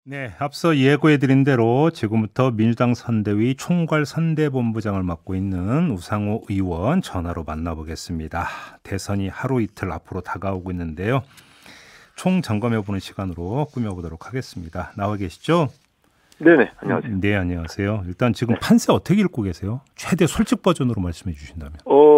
네, 앞서 예고해드린 대로 지금부터 민주당 선대위 총괄 선대본부장을 맡고 있는 우상호 의원 전화로 만나보겠습니다. 대선이 하루 이틀 앞으로 다가오고 있는데요. 총 점검해보는 시간으로 꾸며보도록 하겠습니다. 나와 계시죠? 네네, 안녕하세요. 네, 안녕하세요. 일단 지금 판세 어떻게 읽고 계세요? 최대 솔직 버전으로 말씀해 주신다면.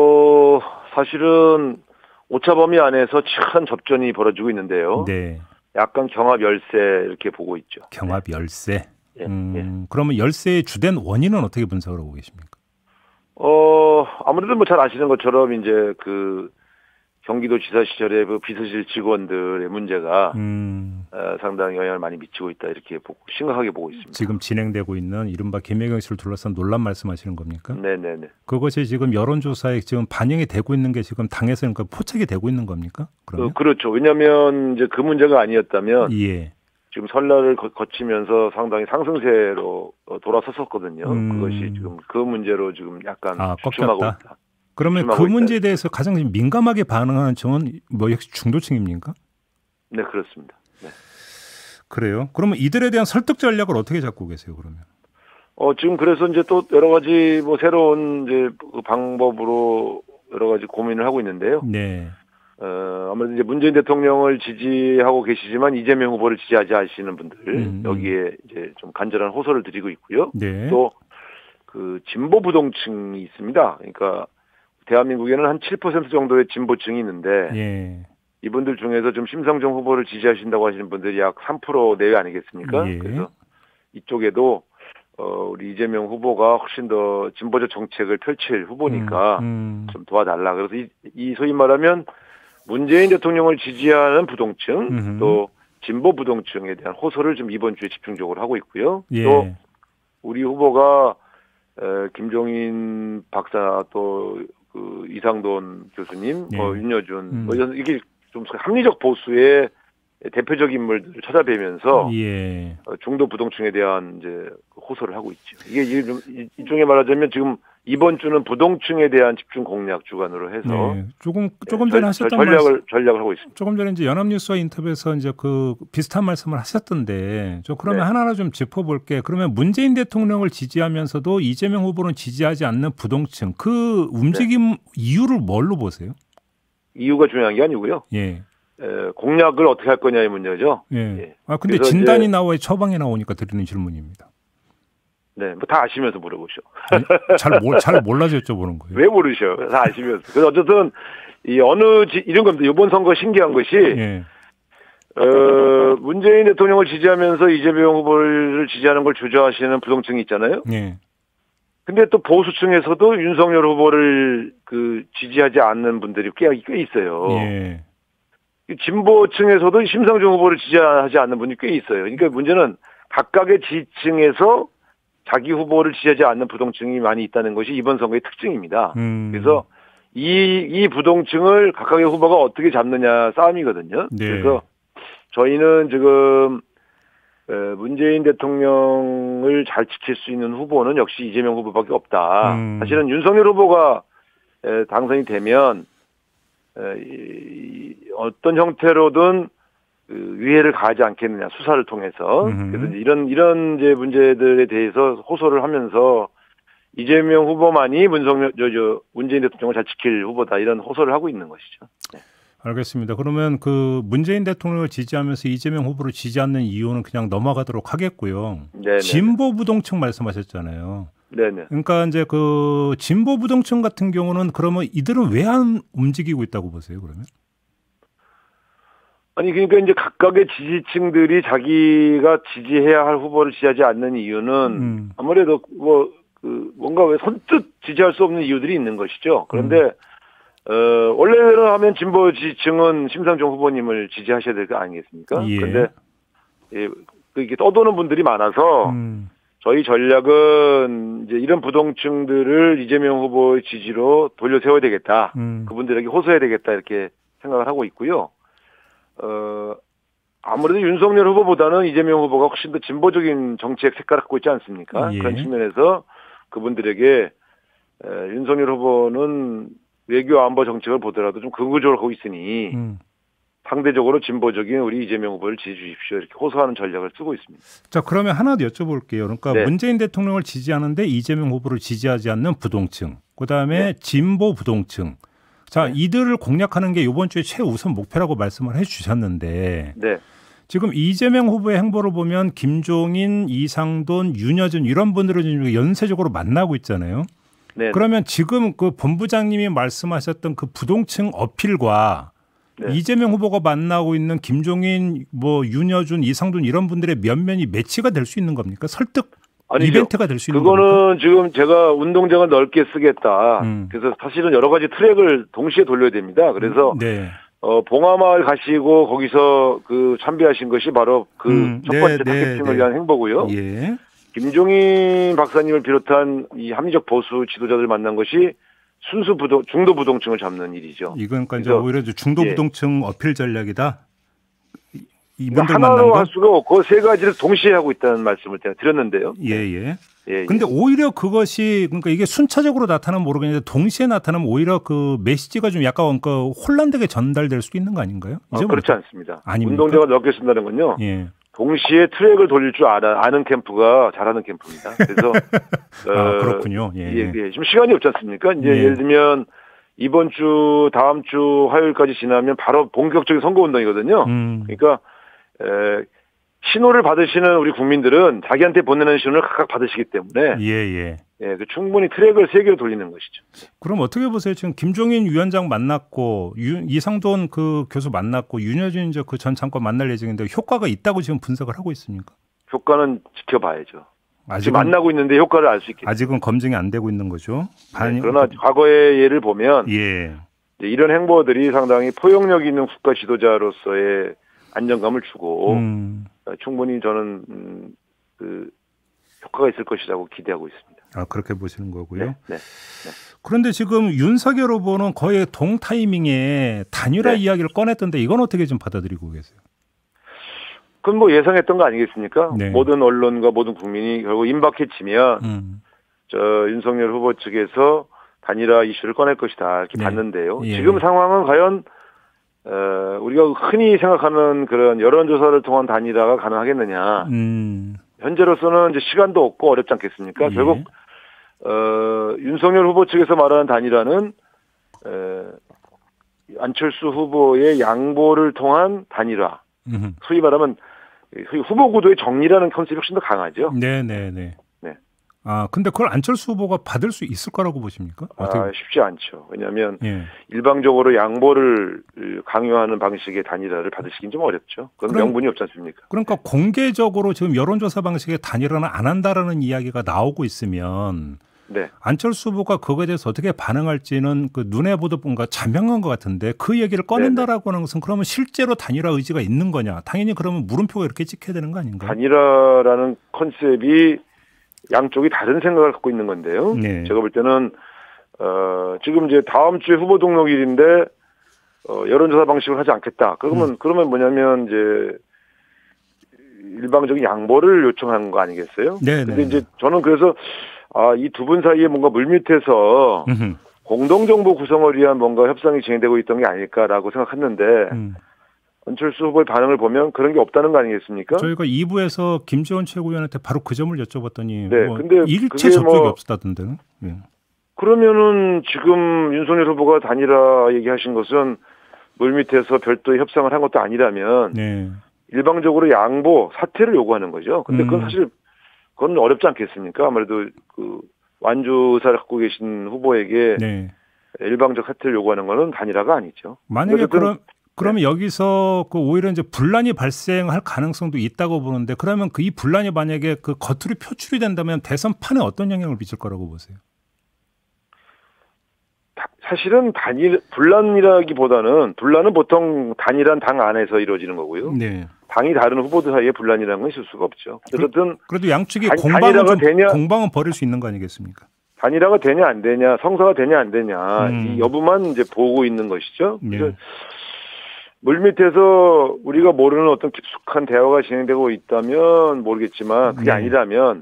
사실은 오차 범위 안에서 치열한 접전이 벌어지고 있는데요. 네. 약간 경합 열세 이렇게 보고 있죠. 경합 열세. 예, 예. 그러면 열세의 주된 원인은 어떻게 분석을 하고 계십니까? 아무래도 뭐 잘 아시는 것처럼 이제 그 경기도지사 시절에 그 비서실 직원들의 문제가 상당히 영향을 많이 미치고 있다 이렇게 심각하게 보고 있습니다. 지금 진행되고 있는 이른바 김혜경 씨를 둘러싼 논란 말씀하시는 겁니까? 네네네. 그것이 지금 여론조사에 지금 반영이 되고 있는 게 지금 당에서 그러니까 포착이 되고 있는 겁니까? 그러면? 그렇죠. 왜냐하면 이제 그 문제가 아니었다면 예. 지금 설날을 거치면서 상당히 상승세로 돌아섰었거든요. 그것이 지금 그 문제로 지금 약간 주춤하고 꺾였다. 있다. 그러면 그 문제에 대해서 가장 민감하게 반응하는 층은 뭐 역시 중도층입니까? 네, 그렇습니다. 네. 그래요? 그러면 이들에 대한 설득 전략을 어떻게 잡고 계세요, 그러면? 지금 그래서 이제 또 여러 가지 뭐 새로운 이제 그 방법으로 여러 가지 고민을 하고 있는데요. 네. 아무래도 이제 문재인 대통령을 지지하고 계시지만 이재명 후보를 지지하지 않으시는 분들 여기에 이제 좀 간절한 호소를 드리고 있고요. 네. 또 그 진보 부동층이 있습니다. 그러니까 대한민국에는 한 7% 정도의 진보층이 있는데 예. 이분들 중에서 좀 심상정 후보를 지지하신다고 하시는 분들이 약 3% 내외 아니겠습니까? 예. 그래서 이쪽에도 우리 이재명 후보가 훨씬 더 진보적 정책을 펼칠 후보니까 좀 도와달라. 그래서 이 소위 말하면 문재인 대통령을 지지하는 부동층 또 진보 부동층에 대한 호소를 좀 이번 주에 집중적으로 하고 있고요. 예. 또 우리 후보가 김종인 박사 또 그 이상돈 교수님, 예. 윤여준 이게 좀 합리적 보수의 대표적 인물들을 찾아뵈면서 예. 중도 부동층에 대한 이제 호소를 하고 있죠. 이게 좀 일종의 말하자면 지금 이번 주는 부동층에 대한 집중 공략 주간으로 해서 네. 조금 전에 하셨던 전략을 하고 있습니다. 조금 전에 이제 연합뉴스와 인터뷰에서 이제 그 비슷한 말씀을 하셨던데, 저 그러면 하나하나 좀 짚어볼게. 그러면 문재인 대통령을 지지하면서도 이재명 후보는 지지하지 않는 부동층 그 움직임 이유를 뭘로 보세요? 이유가 중요한 게 아니고요. 예. 공략을 어떻게 할 거냐의 문제죠. 예. 예. 근데 진단이 나와야 처방이 나오니까 드리는 질문입니다. 네, 뭐 다 아시면서 물어보셔. 잘 몰라서 여쭤보는 거예요. 왜 모르셔? 다 아시면서. 그래서 어쨌든 이런 겁니다. 이번 선거 신기한 것이 문재인 대통령을 지지하면서 이재명 후보를 지지하는 걸 주저하시는 부동층이 있잖아요. 예. 근데 또 보수층에서도 윤석열 후보를 지지하지 않는 분들이 꽤 있어요. 예. 진보층에서도 심상정 후보를 지지하지 않는 분이 꽤 있어요. 그러니까 문제는 각각의 지층에서 자기 후보를 지지하지 않는 부동층이 많이 있다는 것이 이번 선거의 특징입니다. 그래서 이 부동층을 각각의 후보가 어떻게 잡느냐 싸움이거든요. 네. 그래서 저희는 지금 문재인 대통령을 잘 지킬 수 있는 후보는 역시 이재명 후보밖에 없다. 사실은 윤석열 후보가 당선이 되면 어떤 형태로든 위해를 가하지 않겠느냐 수사를 통해서 그래서 이런 이제 문제들에 대해서 호소를 하면서 이재명 후보만이 문재인 대통령을 잘 지킬 후보다 이런 호소를 하고 있는 것이죠. 네. 알겠습니다. 그러면 그 문재인 대통령을 지지하면서 이재명 후보를 지지 않는 이유는 그냥 넘어가도록 하겠고요. 네네. 진보 부동층 말씀하셨잖아요. 네네. 그러니까 이제 그 진보 부동층 같은 경우는 그러면 이들은 왜 안 움직이고 있다고 보세요? 그러면? 아니 그러니까 이제 각각의 지지층들이 자기가 지지해야 할 후보를 지지하지 않는 이유는 아무래도 뭔가 왜 선뜻 지지할 수 없는 이유들이 있는 것이죠. 그런데 원래대로 하면 진보 지지층은 심상정 후보님을 지지하셔야 될 거 아니겠습니까? 예. 그런데 이게 떠도는 분들이 많아서 저희 전략은 이제 이런 부동층들을 이재명 후보의 지지로 돌려 세워야 되겠다. 그분들에게 호소해야 되겠다 이렇게 생각을 하고 있고요. 아무래도 윤석열 후보보다는 이재명 후보가 훨씬 더 진보적인 정책 색깔을 갖고 있지 않습니까? 예. 그런 측면에서 그분들에게 윤석열 후보는 외교 안보 정책을 보더라도 좀 극우적으로 하고 있으니 상대적으로 진보적인 우리 이재명 후보를 지지해 주십시오. 이렇게 호소하는 전략을 쓰고 있습니다. 자, 그러면 하나 더 여쭤볼게요. 그러니까 네. 문재인 대통령을 지지하는데 이재명 후보를 지지하지 않는 부동층, 그다음에 네. 진보 부동층. 자, 네. 이들을 공략하는 게 이번 주에 최우선 목표라고 말씀을 해주셨는데 네. 지금 이재명 후보의 행보를 보면 김종인, 이상돈, 윤여준 이런 분들을 지금 연쇄적으로 만나고 있잖아요. 네. 그러면 지금 그 본부장님이 말씀하셨던 그 부동층 어필과 네. 이재명 후보가 만나고 있는 김종인, 뭐 윤여준, 이상돈 이런 분들의 면면이 매치가 될 수 있는 겁니까? 설득 아니죠. 이벤트가 될 수 있는 그거는 겁니까? 지금 제가 운동장을 넓게 쓰겠다. 그래서 사실은 여러 가지 트랙을 동시에 돌려야 됩니다. 그래서 네. 봉화마을 가시고 거기서 그 참배하신 것이 바로 그 첫 번째 타겟팅을 위한 행보고요. 예. 김종인 박사님을 비롯한 이 합리적 보수 지도자들 만난 것이 순수 중도 부동층을 잡는 일이죠. 이건 그러니까 오히려 중도 부동층 어필 전략이다. 이분들 하나로 만난 거? 할 수가 없고 세 가지를 동시에 하고 있다는 말씀을 제가 드렸는데요. 예. 근데 오히려 그것이 그러니까 이게 순차적으로 나타나면 모르겠는데 동시에 나타나면 오히려 그 메시지가 좀 약간 그 혼란되게 전달될 수도 있는 거 아닌가요? 그렇지 않습니다. 아닙니까? 운동장을 넓게 쓴다는 건요. 예. 동시에 트랙을 돌릴 줄 아는 캠프가 잘하는 캠프입니다. 그래서 그렇군요. 예. 지금 시간이 없지 않습니까? 이제 예를 들면 이번 주 다음 주 화요일까지 지나면 바로 본격적인 선거 운동이거든요. 그러니까 신호를 받으시는 우리 국민들은 자기한테 보내는 신호를 각각 받으시기 때문에 그 충분히 트랙을 세 개로 돌리는 것이죠. 그럼 어떻게 보세요? 지금 김종인 위원장 만났고 이상돈 그 교수 만났고 윤여준 그 전 장관 만날 예정인데 효과가 있다고 지금 분석을 하고 있습니까? 효과는 지켜봐야죠. 지금 만나고 있는데 효과를 알 수 있겠죠. 아직은 검증이 안 되고 있는 거죠. 그러나 과거의 예를 보면 이런 행보들이 상당히 포용력 있는 국가 지도자로서의 안정감을 주고 충분히 저는 그 효과가 있을 것이라고 기대하고 있습니다. 그렇게 보시는 거고요. 네. 그런데 지금 윤석열 후보는 거의 동타이밍에 단일화 이야기를 꺼냈던데 이건 어떻게 좀 받아들이고 계세요? 그건 뭐 예상했던 거 아니겠습니까? 네. 모든 언론과 모든 국민이 결국 임박해지면 윤석열 후보 측에서 단일화 이슈를 꺼낼 것이다 이렇게 봤는데요. 지금 상황은 과연 우리가 흔히 생각하는 그런 여론조사를 통한 단일화가 가능하겠느냐. 현재로서는 이제 시간도 없고 어렵지 않겠습니까? 결국 윤석열 후보 측에서 말하는 단일화는 안철수 후보의 양보를 통한 단일화. 소위 말하면 후보 구도의 정리라는 컨셉이 훨씬 더 강하죠. 네. 근데 그걸 안철수 후보가 받을 수 있을 거라고 보십니까? 쉽지 않죠. 왜냐하면 일방적으로 양보를 강요하는 방식의 단일화를 받으시긴 좀 어렵죠. 그건 명분이 없지 않습니까? 그러니까 공개적으로 지금 여론조사 방식의 단일화는 안 한다라는 이야기가 나오고 있으면 안철수 후보가 그거에 대해서 어떻게 반응할지는 그 눈에 보듯 뭔가 자명한 것 같은데 그 얘기를 꺼낸다라고 하는 것은 그러면 실제로 단일화 의지가 있는 거냐? 당연히 그러면 물음표가 이렇게 찍혀야 되는 거 아닌가요? 단일화라는 컨셉이 양쪽이 다른 생각을 갖고 있는 건데요. 제가 볼 때는 지금 이제 다음 주에 후보 등록일인데 여론조사 방식을 하지 않겠다. 그러면 뭐냐면 이제 일방적인 양보를 요청하는 거 아니겠어요? 근데 이제 저는 그래서 이 두 분 사이에 뭔가 물밑에서 공동정부 구성을 위한 뭔가 협상이 진행되고 있던 게 아닐까라고 생각했는데 안철수 후보의 반응을 보면 그런 게 없다는 거 아니겠습니까? 저희가 2부에서 김재원 최고위원한테 바로 그 점을 여쭤봤더니 근데 일체 접촉이 없었다던데요. 그러면은 지금 윤석열 후보가 단일화 얘기하신 것은 물밑에서 별도의 협상을 한 것도 아니라면 일방적으로 양보, 사퇴를 요구하는 거죠. 근데 그건 사실 그건 어렵지 않겠습니까? 아무래도 그 완주 의사를 갖고 계신 후보에게 일방적 사퇴를 요구하는 거는 단일화가 아니죠. 만약에 그러면 여기서 그 오히려 이제 분란이 발생할 가능성도 있다고 보는데 그러면 이 분란이 만약에 그 겉으로 표출이 된다면 대선판에 어떤 영향을 미칠 거라고 보세요? 사실은 분란은 보통 단일한 당 안에서 이루어지는 거고요. 당이 다른 후보들 사이에 분란이라는 건 있을 수가 없죠. 어쨌든 그래도 양측이 공방은 벌일 수 있는 거 아니겠습니까? 단일화가 되냐 안 되냐, 성사가 되냐 안 되냐 이 여부만 이제 보고 있는 것이죠. 물밑에서 우리가 모르는 어떤 깊숙한 대화가 진행되고 있다면 모르겠지만 그게 아니라면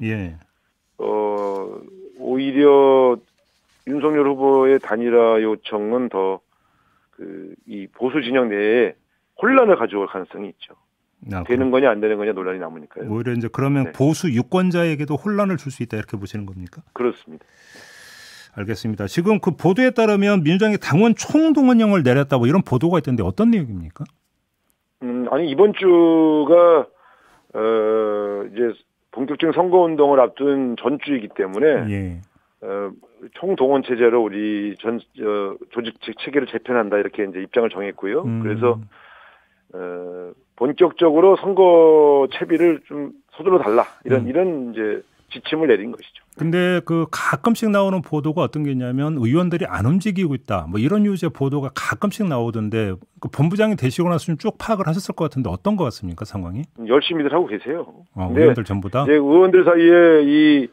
오히려 윤석열 후보의 단일화 요청은 더 이 보수 진영 내에 혼란을 가져올 가능성이 있죠. 되는 거냐 안 되는 거냐 논란이 남으니까요. 오히려 이제 그러면 네. 보수 유권자에게도 혼란을 줄 수 있다 이렇게 보시는 겁니까? 그렇습니다. 알겠습니다. 지금 그 보도에 따르면 민주당이 당원 총동원령을 내렸다고 이런 보도가 있던데 어떤 내용입니까? 아니 이번 주가 이제 본격적인 선거 운동을 앞둔 전주이기 때문에 예. 총동원 체제로 우리 조직 체계를 재편한다 이렇게 이제 입장을 정했고요. 그래서 본격적으로 선거 채비를 좀 서둘러 달라 이런 이제 지침을 내린 것이죠. 근데 그 가끔씩 나오는 보도가 어떤 게 있냐면 의원들이 안 움직이고 있다. 뭐 이런 유의 보도가 가끔씩 나오던데 그 본부장이 되시고 나서 좀 쭉 파악을 하셨을 것 같은데 어떤 것 같습니까 상황이? 열심히들 하고 계세요. 의원들 전부 다? 이제 의원들 사이에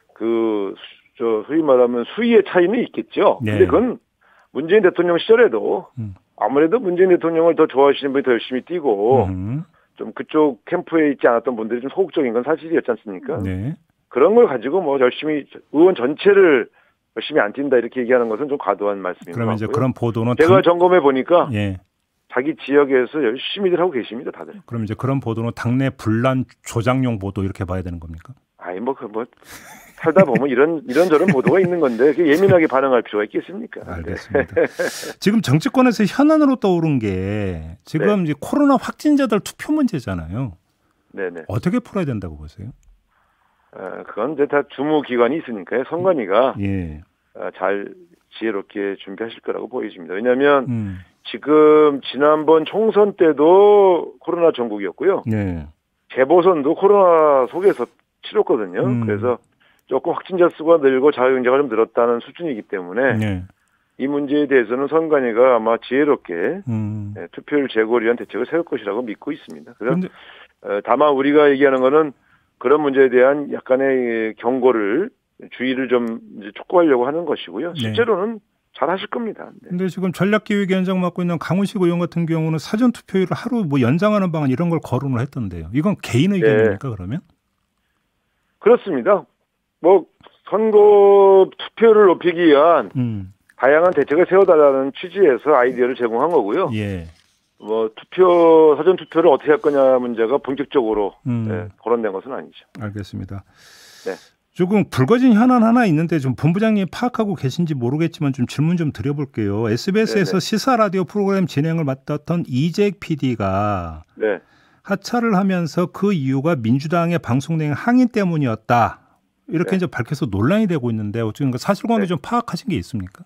소위 말하면 수위의 차이는 있겠죠. 네. 근데 그건 문재인 대통령 시절에도 아무래도 문재인 대통령을 더 좋아하시는 분이 더 열심히 뛰고 좀 그쪽 캠프에 있지 않았던 분들이 좀 소극적인 건 사실이었지 않습니까? 네. 그런 걸 가지고 뭐 열심히 의원 전체를 열심히 안 뛴다 이렇게 얘기하는 것은 좀 과도한 말씀인 것 같고요. 그러면 이제 그런 보도는 제가 점검해 보니까 예. 자기 지역에서 열심히들 하고 계십니다, 다들. 그럼 이제 그런 보도는 당내 분란 조장용 보도 이렇게 봐야 되는 겁니까? 아니 뭐 살다 보면 이런저런 보도가 있는 건데 예민하게 반응할 필요가 있겠습니까? 알겠습니다. 지금 정치권에서 현안으로 떠오른 게 지금 네. 이제 코로나 확진자들 투표 문제잖아요. 네네. 어떻게 풀어야 된다고 보세요? 그건 이제 다 주무기관이 있으니까요. 선관위가 예. 잘 지혜롭게 준비하실 거라고 보여집니다. 왜냐하면 지금 지난번 총선 때도 코로나 전국이었고요. 네. 재보선도 코로나 속에서 치렀거든요. 그래서 조금 확진자 수가 늘고 자가격리가 좀 늘었다는 수준이기 때문에 네. 이 문제에 대해서는 선관위가 아마 지혜롭게 투표율 제고를 위한 대책을 세울 것이라고 믿고 있습니다. 그래서 다만 우리가 얘기하는 거는 그런 문제에 대한 약간의 경고를 주의를 좀 이제 촉구하려고 하는 것이고요. 실제로는 잘 하실 겁니다. 그런데 지금 전략기획위원장 맡고 있는 강훈식 의원 같은 경우는 사전 투표율을 하루 뭐 연장하는 방안 이런 걸 거론을 했던데요. 이건 개인 의견입니까 그러면? 그렇습니다. 뭐 선거 투표율을 높이기 위한 다양한 대책을 세워달라는 취지에서 아이디어를 제공한 거고요. 예. 뭐 사전 투표를 어떻게 할 거냐 문제가 본격적으로 거론된 것은 아니죠. 알겠습니다. 네. 조금 불거진 현안 하나 있는데 좀 본부장님 파악하고 계신지 모르겠지만 좀 질문 좀 드려볼게요. SBS에서 시사 라디오 프로그램 진행을 맡았던 이재익 PD가 하차를 하면서 그 이유가 민주당의 방송 내용 항의 때문이었다. 이렇게 이제 밝혀서 논란이 되고 있는데 어쨌든 사실관계 좀 파악하신 게 있습니까?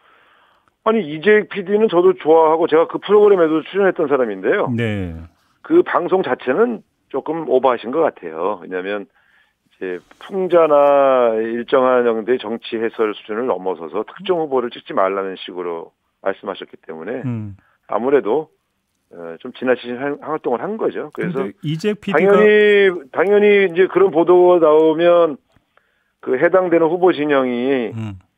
아니 이재익 PD는 저도 좋아하고 제가 그 프로그램에도 출연했던 사람인데요. 네. 그 방송 자체는 조금 오버하신 것 같아요. 왜냐하면 이제 풍자나 일정한 정도의 정치 해설 수준을 넘어서서 특정 후보를 찍지 말라는 식으로 말씀하셨기 때문에 아무래도 좀 지나치신 활동을 한 거죠. 그래서 이재익 PD가 당연히 이제 그런 보도가 나오면 그 해당되는 후보 진영이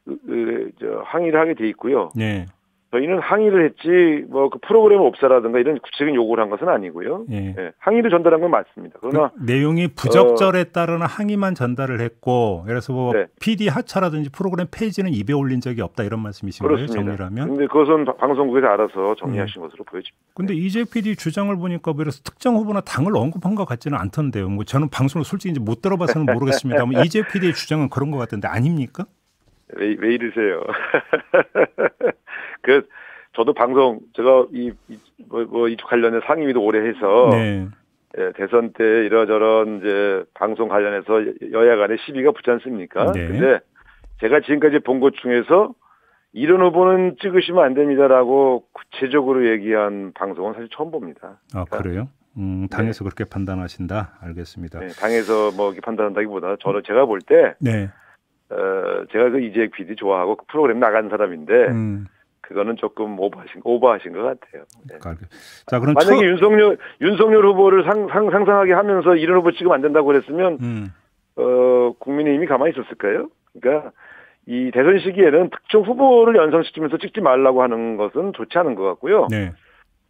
항의를 하게 돼 있고요. 네. 저희는 항의를 했지 뭐 그 프로그램 없애라든가 이런 구체적인 요구를 한 것은 아니고요. 항의를 전달한 건 맞습니다. 그러나 그 내용이 부적절에 따르는 항의만 전달을 했고, 그래서 뭐 PD 하차라든지 프로그램 페이지는 입에 올린 적이 없다 이런 말씀이신 거예요, 정리를 하면? 그런데 그것은 방송국에서 알아서 정리하신 것으로 보여집니다. 그런데 이재익 PD 주장을 보니까 그래서 특정 후보나 당을 언급한 것 같지는 않던데요. 뭐 저는 방송을 솔직히 이제 못 들어봐서는 모르겠습니다만 이재익 PD의 주장은 그런 것 같은데 아닙니까? 왜 이러세요? 저도 방송, 제가 이쪽 관련해 상임위도 오래 해서, 대선 때 이러저런 이제 방송 관련해서 여야 간에 시비가 붙지 않습니까? 근데 제가 지금까지 본 것 중에서 이런 후보는 찍으시면 안 됩니다라고 구체적으로 얘기한 방송은 사실 처음 봅니다. 아, 그래요? 당에서 그렇게 판단하신다? 알겠습니다. 당에서 뭐 이렇게 판단한다기보다 제가 볼 때, 제가 그 이재익 PD 좋아하고 그 프로그램 나간 사람인데, 그거는 조금 오버하신 것 같아요. 자, 그럼 만약에 윤석열 후보를 상상하게 하면서 이런 후보 찍으면 안 된다고 그랬으면 국민의힘이 가만히 있었을까요? 그러니까 이 대선 시기에는 특정 후보를 연상시키면서 찍지 말라고 하는 것은 좋지 않은 것 같고요.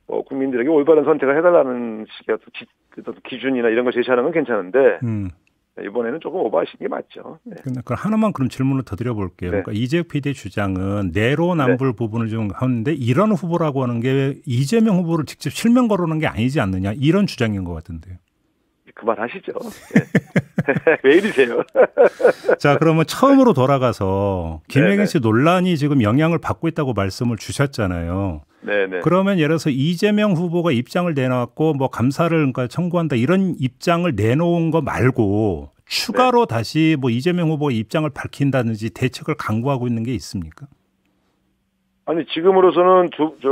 국민들에게 올바른 선택을 해달라는 식의 기준이나 이런 걸 제시하는 건 괜찮은데 이번에는 조금 오버하신 게 맞죠. 네. 그럼 하나만 그럼 질문을 더 드려볼게요. 네. 그러니까 이재혁 PD의 주장은 내로남불 부분을 좀 하는데 이런 후보라고 하는 게 이재명 후보를 직접 실명 거론한 게 아니지 않느냐 이런 주장인 것 같은데요. 그만하시죠. 네. 왜 이러세요? 자, 그러면 처음으로 돌아가서 김혜경 씨 논란이 지금 영향을 받고 있다고 말씀을 주셨잖아요. 네네. 그러면 예를 들어서 이재명 후보가 입장을 내놨고 뭐 감사를 그러니까 청구한다 이런 입장을 내놓은 거 말고 추가로 다시 뭐 이재명 후보가 입장을 밝힌다든지 대책을 강구하고 있는 게 있습니까? 아니 지금으로서는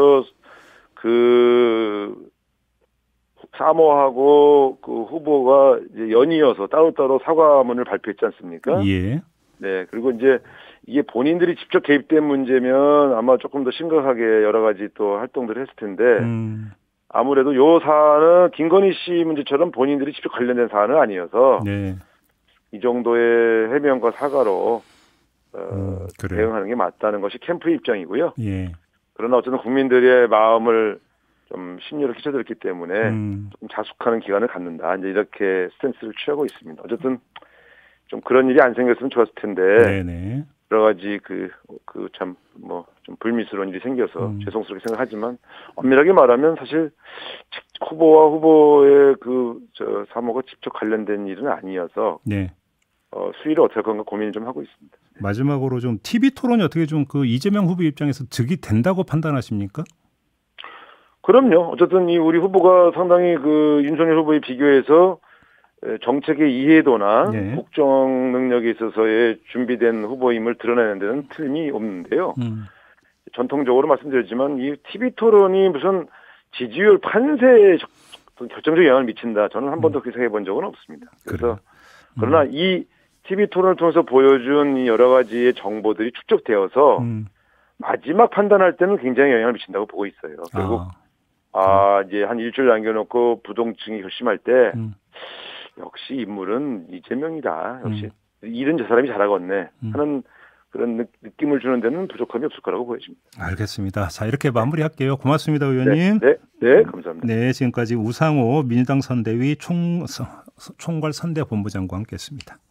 사모하고 그 후보가 이제 연이어서 따로따로 사과문을 발표했지 않습니까? 예. 네. 그리고 이제 이게 본인들이 직접 개입된 문제면 아마 조금 더 심각하게 여러 가지 또 활동들을 했을 텐데 아무래도 요 사안은 김건희 씨 문제처럼 본인들이 직접 관련된 사안은 아니어서 네. 이 정도의 해명과 사과로 그래요. 대응하는 게 맞다는 것이 캠프의 입장이고요. 예. 그러나 어쨌든 국민들의 마음을 좀 심려를 끼쳐들었기 때문에 좀 자숙하는 기간을 갖는다. 이제 이렇게 스탠스를 취하고 있습니다. 어쨌든 좀 그런 일이 안 생겼으면 좋았을 텐데 네네. 여러 가지 참 뭐 좀 불미스러운 일이 생겨서 죄송스럽게 생각하지만 엄밀하게 말하면 사실 후보와 후보의 사모가 직접 관련된 일은 아니어서 네. 수위를 어떻게 할 건가 고민을 좀 하고 있습니다. 마지막으로 좀 TV 토론이 어떻게 좀 그 이재명 후보 입장에서 득이 된다고 판단하십니까? 그럼요. 어쨌든 이 우리 후보가 상당히 윤석열 후보에 비교해서 정책의 이해도나 국정 능력에 있어서의 준비된 후보임을 드러내는 데는 틀림이 없는데요. 전통적으로 말씀드렸지만 이 TV 토론이 무슨 지지율 판세에 결정적 영향을 미친다. 저는 한 번도 그렇게 생각해 본 적은 없습니다. 그래서 그러나 이 TV 토론을 통해서 보여준 이 여러 가지의 정보들이 축적되어서 마지막 판단할 때는 굉장히 영향을 미친다고 보고 있어요. 결국 이제 한 일주일 남겨놓고 부동층이 결심할 때 역시 인물은 이재명이다. 역시 일은 저 사람이 잘하겠네 하는 그런 느낌을 주는 데는 부족함이 없을 거라고 보여집니다. 알겠습니다. 자, 이렇게 마무리할게요. 고맙습니다, 의원님. 네, 감사합니다. 네, 지금까지 우상호 민주당 선대위 총괄 선대본부장과 함께했습니다.